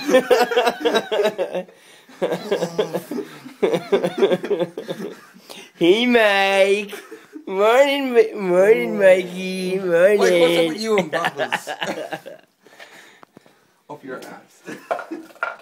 Hey, Mike. Morning, Mikey. Morning. Mike, what's up with you and Bubba's? Up your ass.